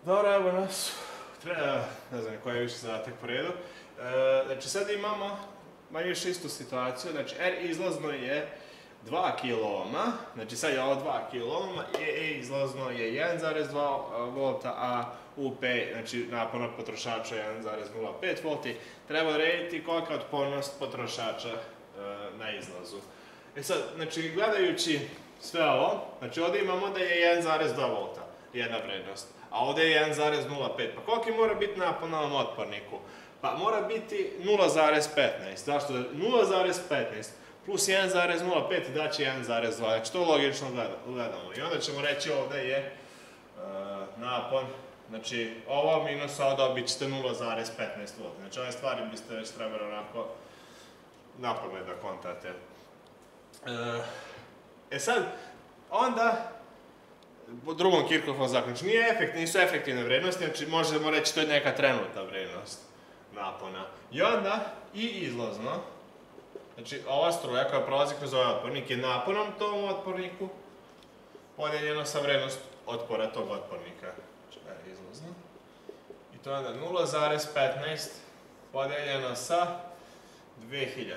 Dobro, evo nas. Ne znam koji je više zadatak po redu. Znači sad imamo manje više istu situaciju. Znači R izlazno je 2 kΩ, znači sad je ovo 2 kΩ, E izlazno je 1,2 V, a UP, znači napon potrošača 1,05 V. Treba odrediti kolika je otpornost potrošača na izlazu. E sad, znači gledajući sve ovo, znači ovdje imamo da je 1,2 V jedna vrednost, a ovdje je 1,05. Pa koliki mora biti napon na ovom otporniku? Pa mora biti 0,15. Zašto? 0,15 plus 1,05 daće 1,2. Znači to logično gledamo. I onda ćemo reći ovdje je napon, znači ovo minus ovo dobit ćete 0,15 V. Znači ove stvari biste već trebali onako napamet da kontate. E sad, onda po drugom Kirchhoffovom zakonu, znači nisu efektivne vrednosti, znači možemo reći to je neka trenutna vrednost napona. I onda i izlazno, znači ova struja koja prolazi kroz ovaj otpornik je naponom tom otporniku podijeljeno sa vrednost otpora tog otpornika. Znači izlazno. I to je onda 0,15 podijeljeno sa 2000.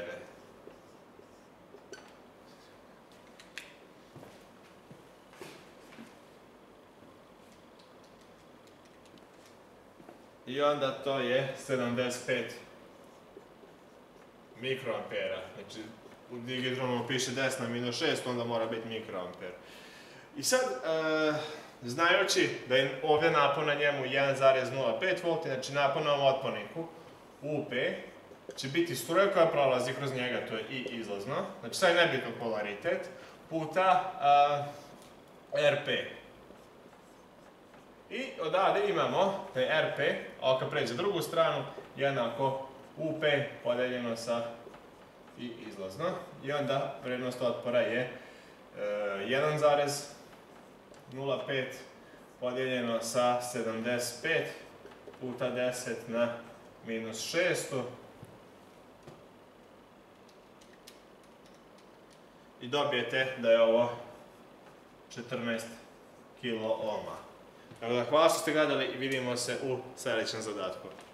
I onda to je 75 mikroampera. Znači, u digitronomu piše 10 na minus 6, onda mora biti mikroamper. I sad, znajući da je ovdje napon na njemu 1,05 V, znači napon na ovom otporniku, UP, će biti struja koja prolazi kroz njega, to je I izlazno, znači sad je nebitno polaritet, puta RP. I odavde imamo da je RP, a kad pređe drugu stranu, jednako UP podeljeno sa I izlazno. I onda vrednost otpora je 1,05 podijeljeno sa 75 puta 10 na minus 600. I dobijete da je ovo 14 kΩ. Hvala što ste gledali i vidimo se u sljedećem zadatku.